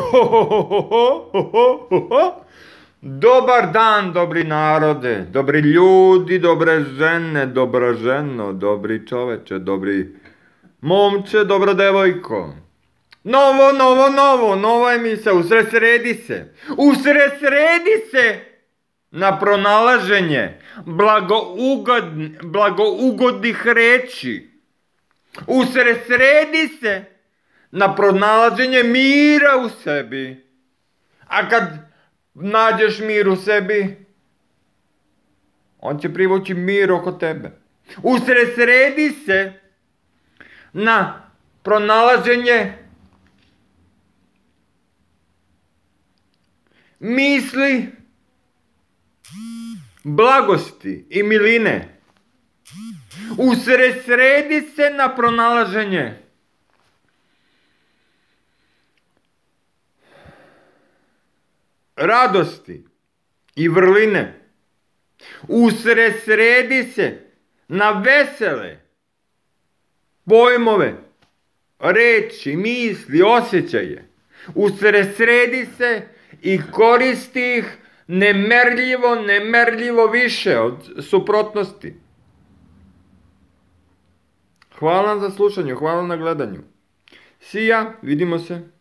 Dobar dan, dobri narode, dobri ljudi, dobre žene, dobra ženo, dobri čoveče, dobri momče, dobra devojko. Nova emisija, usredsredi se na pronalaženje blagougodnih reči. Usredsredi se na pronalaženje mira u sebi. A kad nađeš mir u sebi, on će privući mir oko tebe. Usredsredi se na pronalaženje misli, blagosti i miline. Usredsredi se na pronalaženje radosti i vrline. Usredsredi se na vesele pojmove, reči, misli, osjećaje. Usredsredi se i koristi ih nemerljivo više od suprotnosti. Hvala za slušanju, hvala na gledanju. Vidimo se.